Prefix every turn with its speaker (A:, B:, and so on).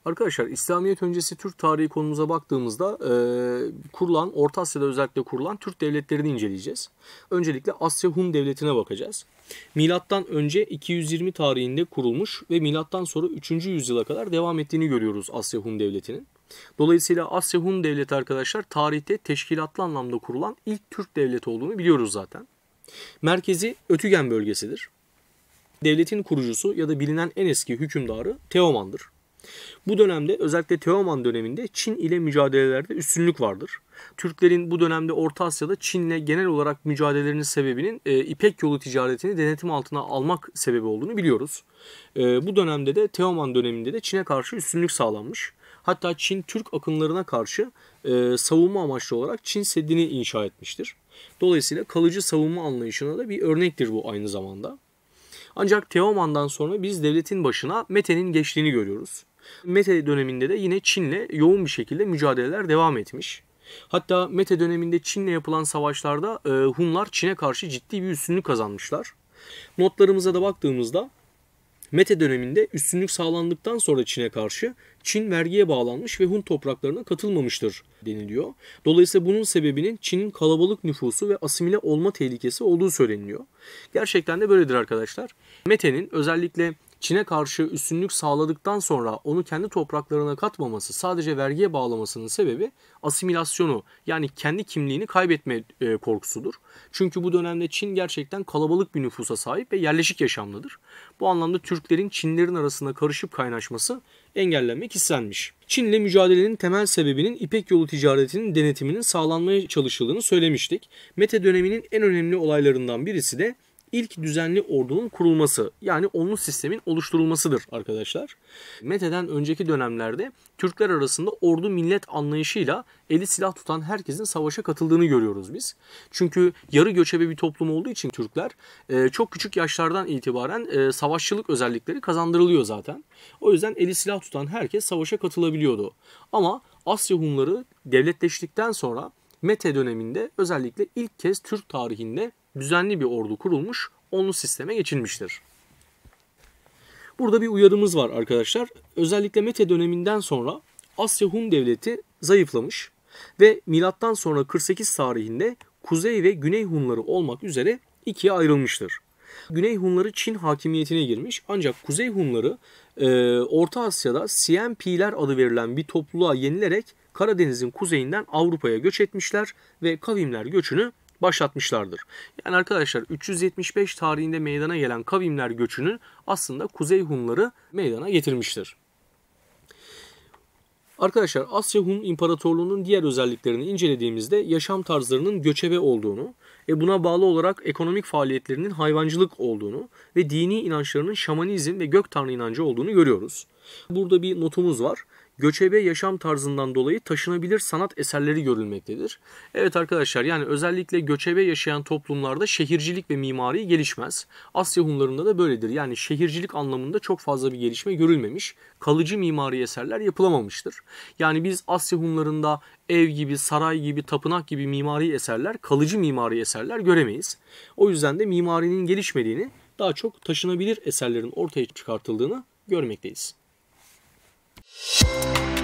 A: Arkadaşlar İslamiyet öncesi Türk tarihi konumuza baktığımızda kurulan, Orta Asya'da özellikle kurulan Türk devletlerini inceleyeceğiz. Öncelikle Asya Hun Devleti'ne bakacağız. Milattan önce 220 tarihinde kurulmuş ve milattan sonra 3. yüzyıla kadar devam ettiğini görüyoruz Asya Hun Devleti'nin. Dolayısıyla Asya Hun Devleti arkadaşlar tarihte teşkilatlı anlamda kurulan ilk Türk devleti olduğunu biliyoruz zaten. Merkezi Ötügen bölgesidir. Devletin kurucusu ya da bilinen en eski hükümdarı Teoman'dır. Bu dönemde özellikle Teoman döneminde Çin ile mücadelelerde üstünlük vardır. Türklerin bu dönemde Orta Asya'da Çin'le genel olarak mücadelelerinin sebebinin İpek yolu ticaretini denetim altına almak sebebi olduğunu biliyoruz. Bu dönemde de Teoman döneminde de Çin'e karşı üstünlük sağlanmış. Hatta Çin Türk akınlarına karşı savunma amaçlı olarak Çin Seddi'ni inşa etmiştir. Dolayısıyla kalıcı savunma anlayışına da bir örnektir bu aynı zamanda. Ancak Teoman'dan sonra biz devletin başına Mete'nin geçtiğini görüyoruz. Mete döneminde de yine Çin'le yoğun bir şekilde mücadeleler devam etmiş. Hatta Mete döneminde Çin'le yapılan savaşlarda Hunlar Çin'e karşı ciddi bir üstünlük kazanmışlar. Notlarımıza da baktığımızda Mete döneminde üstünlük sağlandıktan sonra Çin'e karşı Çin vergiye bağlanmış ve Hun topraklarına katılmamıştır deniliyor. Dolayısıyla bunun sebebinin Çin'in kalabalık nüfusu ve asimile olma tehlikesi olduğu söyleniyor. Gerçekten de böyledir arkadaşlar. Mete'nin özellikle Çin'e karşı üstünlük sağladıktan sonra onu kendi topraklarına katmaması, sadece vergiye bağlamasının sebebi asimilasyonu, yani kendi kimliğini kaybetme korkusudur. Çünkü bu dönemde Çin gerçekten kalabalık bir nüfusa sahip ve yerleşik yaşamlıdır. Bu anlamda Türklerin Çinlilerin arasında karışıp kaynaşması engellenmek istenmiş. Çin'le mücadelenin temel sebebinin İpek yolu ticaretinin denetiminin sağlanmaya çalışıldığını söylemiştik. Mete döneminin en önemli olaylarından birisi de İlk düzenli ordunun kurulması, yani onlu sistemin oluşturulmasıdır arkadaşlar. Mete'den önceki dönemlerde Türkler arasında ordu millet anlayışıyla eli silah tutan herkesin savaşa katıldığını görüyoruz biz. Çünkü yarı göçebe bir toplum olduğu için Türkler çok küçük yaşlardan itibaren savaşçılık özellikleri kazandırılıyor zaten. O yüzden eli silah tutan herkes savaşa katılabiliyordu. Ama Asya Hunları devletleştikten sonra Mete döneminde özellikle ilk kez Türk tarihinde düzenli bir ordu kurulmuş, onlu sisteme geçilmiştir. Burada bir uyarımız var arkadaşlar. Özellikle Mete döneminden sonra Asya Hun Devleti zayıflamış ve milattan sonra 48 tarihinde Kuzey ve Güney Hunları olmak üzere ikiye ayrılmıştır. Güney Hunları Çin hakimiyetine girmiş, ancak Kuzey Hunları Orta Asya'da Siempiler adı verilen bir topluluğa yenilerek Karadeniz'in kuzeyinden Avrupa'ya göç etmişler ve kavimler göçünü başlatmışlardır. Yani arkadaşlar 375 tarihinde meydana gelen kavimler göçünü aslında Kuzey Hunları meydana getirmiştir. Arkadaşlar Asya Hun İmparatorluğu'nun diğer özelliklerini incelediğimizde yaşam tarzlarının göçebe olduğunu, buna bağlı olarak ekonomik faaliyetlerinin hayvancılık olduğunu ve dini inançlarının şamanizm ve gök tanrı inancı olduğunu görüyoruz. Burada bir notumuz var. Göçebe yaşam tarzından dolayı taşınabilir sanat eserleri görülmektedir. Evet arkadaşlar, yani özellikle göçebe yaşayan toplumlarda şehircilik ve mimari gelişmez. Asya Hunlarında da böyledir. Yani şehircilik anlamında çok fazla bir gelişme görülmemiş. Kalıcı mimari eserler yapılamamıştır. Yani biz Asya Hunlarında ev gibi, saray gibi, tapınak gibi mimari eserler, kalıcı mimari eserler göremeyiz. O yüzden de mimarinin gelişmediğini, daha çok taşınabilir eserlerin ortaya çıkartıldığını görmekteyiz.